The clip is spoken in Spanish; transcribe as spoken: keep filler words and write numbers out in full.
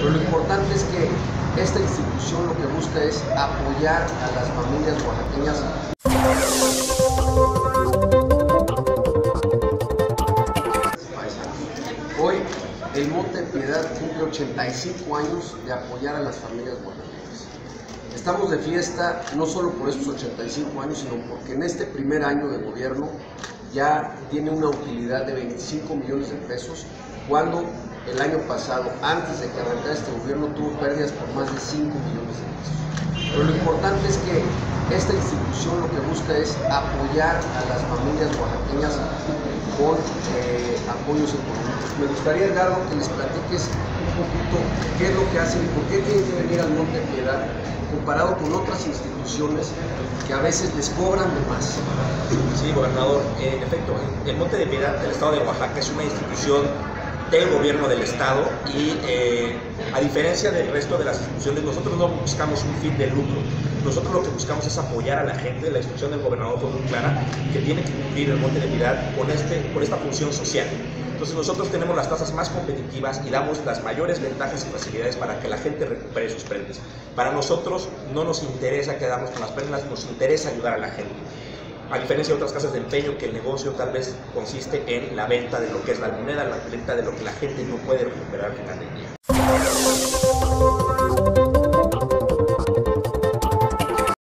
Pero lo importante es que esta institución lo que busca es apoyar a las familias oaxaqueñas. Hoy el Monte de Piedad cumple ochenta y cinco años de apoyar a las familias oaxaqueñas. Estamos de fiesta no solo por estos ochenta y cinco años, sino porque en este primer año de gobierno ya tiene una utilidad de veinticinco millones de pesos, cuando el año pasado, antes de que arrancara este gobierno, tuvo pérdidas por más de cinco millones de pesos. Pero lo importante es que esta institución lo que busca es apoyar a las familias oaxaqueñas con eh, apoyos económicos. Me gustaría, Edgardo, que les platiques un poquito qué es lo que hacen y por qué tienen que venir al Monte de Piedad comparado con otras instituciones que a veces les cobran de más. Sí, gobernador, en efecto, el Monte de Piedad del Estado de Oaxaca es una institución del gobierno del Estado y eh, a diferencia del resto de las instituciones, nosotros no buscamos un fin de lucro. Nosotros lo que buscamos es apoyar a la gente. La instrucción del gobernador fue muy clara, que tiene que cumplir el Monte de Piedad con, este, con esta función social. Entonces nosotros tenemos las tasas más competitivas y damos las mayores ventajas y facilidades para que la gente recupere sus prendas. Para nosotros no nos interesa quedarnos con las prendas, nos interesa ayudar a la gente. A diferencia de otras casas de empeño, que el negocio tal vez consiste en la venta de lo que es la moneda, la venta de lo que la gente no puede recuperar al final del día.